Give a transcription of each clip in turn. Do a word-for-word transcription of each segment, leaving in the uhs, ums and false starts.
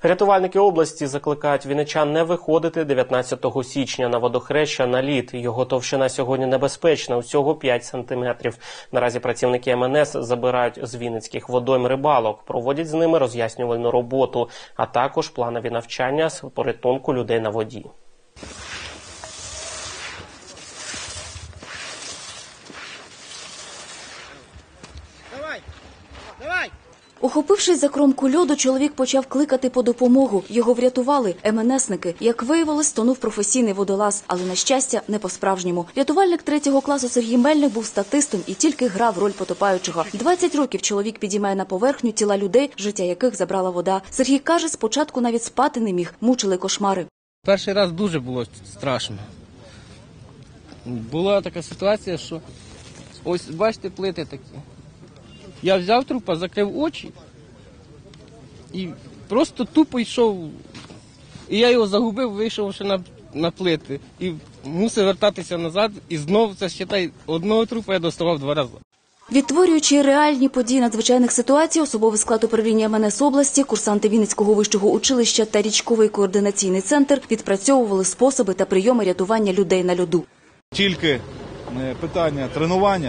Рятувальники області закликають вінничан не виходити дев'ятнадцятого січня на водохреща на лід. Його товщина сьогодні небезпечна, усього п'ять сантиметрів. Наразі працівники ем ен ес забирають з вінницьких водойм рибалок, проводять з ними роз'яснювальну роботу, а також планові навчання з порятунку людей на воді. Давай! Давай! Ухопившись за кромку льоду, чоловік почав кликати по допомогу. Його врятували ем ен есники. Як виявилось, тонув професійний водолаз, але, на щастя, не по-справжньому. Рятувальник третього класу Сергій Мельник був статистом і тільки грав роль потопаючого. двадцять років чоловік підіймає на поверхню тіла людей, життя яких забрала вода. Сергій каже, спочатку навіть спати не міг, мучили кошмари. Перший раз дуже було страшно. Була така ситуація, що ось, бачите, плити такі. Я взяв трупа, закрив очі і просто тупо йшов. І я його загубив, вийшов ще на, на плити. І мусив вертатися назад, і знову, це, считай, одного трупа я доставав два рази. Відтворюючи реальні події надзвичайних ситуацій, особовий склад управління ем ен ес області, курсанти Вінницького вищого училища та річковий координаційний центр відпрацьовували способи та прийоми рятування людей на льоду. Тільки питання тренування,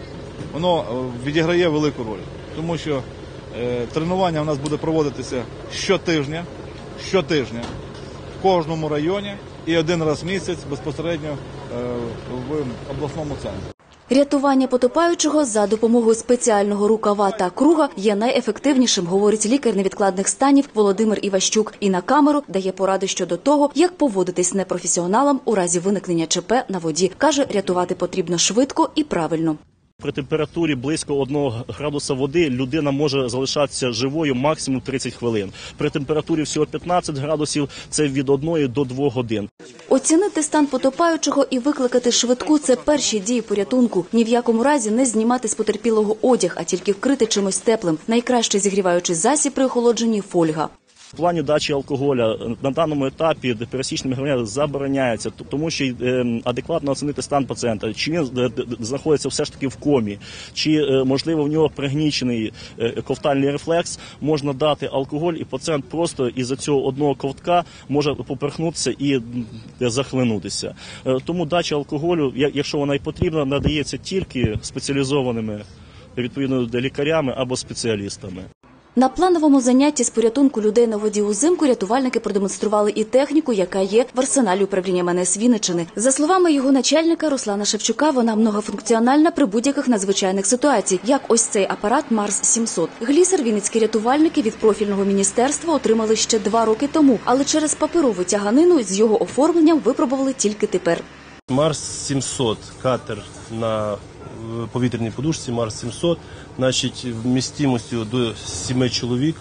воно відіграє велику роль, тому що е, тренування у нас буде проводитися щотижня, щотижня в кожному районі і один раз в місяць безпосередньо е, в обласному центрі. Рятування потопаючого за допомогою спеціального рукава та круга є найефективнішим, говорить лікар невідкладних станів Володимир Іващук. І на камеру дає поради щодо того, як поводитись непрофесіоналам у разі виникнення ЧП на воді. Каже, рятувати потрібно швидко і правильно. При температурі близько одного градуса води людина може залишатися живою максимум тридцять хвилин. При температурі всього п'ятнадцять градусів – це від одної до двох годин. Оцінити стан потопаючого і викликати швидку – це перші дії порятунку. Ні в якому разі не знімати з потерпілого одяг, а тільки вкрити чимось теплим. Найкраще зігріваючий засіб при охолодженні – фольга. В плані дачі алкоголя на даному етапі пересічним громадянам забороняється, тому що адекватно оцінити стан пацієнта, чи він знаходиться все ж таки в комі, чи, можливо, в нього пригнічений ковтальний рефлекс, можна дати алкоголь, і пацієнт просто із-за цього одного ковтка може поперхнутися і захлинутися. Тому дача алкоголю, якщо вона і потрібна, надається тільки спеціалізованими, відповідно, лікарями або спеціалістами. На плановому занятті з порятунку людей на воді узимку рятувальники продемонстрували і техніку, яка є в арсеналі управління ем ен ес Вінниччини. За словами його начальника Руслана Шевчука, вона многофункціональна при будь-яких надзвичайних ситуаціях, як ось цей апарат Марс сімсот. Глісер вінницькі рятувальники від профільного міністерства отримали ще два роки тому, але через паперову тяганину з його оформленням випробували тільки тепер. Марс сімсот, катер на повітряній подушці Марс сімсот, значить, вмістимостю до семи чоловік.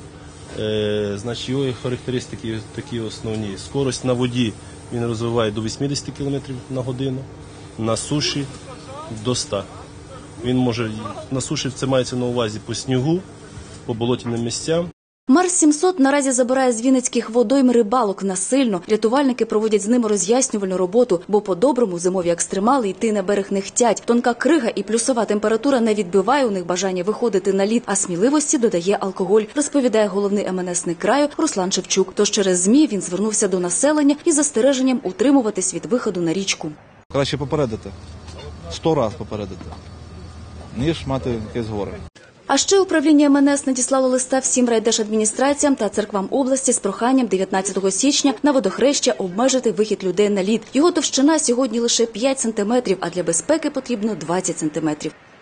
Е, значить, його характеристики такі основні. Скорость на воді він розвиває до вісімдесят кілометрів на годину, на суші до ста. Він може, на суші це мається на увазі по снігу, по болотяним місцям. Марс сімсот наразі забирає з вінницьких водойм рибалок насильно. Рятувальники проводять з ними роз'яснювальну роботу, бо по-доброму зимові екстремали йти на берег не хтять. Тонка крига і плюсова температура не відбиває у них бажання виходити на лід, а сміливості додає алкоголь, розповідає головний ем ен есник краю Руслан Шевчук. Тож через ЗМІ він звернувся до населення із застереженням утримуватись від виходу на річку. Краще попередити, сто разів попередити, ніж мати якесь горе. А ще управління ем ен ес надіслало листа всім райдержадміністраціям та церквам області з проханням дев'ятнадцятого січня на водохреща обмежити вихід людей на лід. Його товщина сьогодні лише п'ять сантиметрів, а для безпеки потрібно двадцять сантиметрів.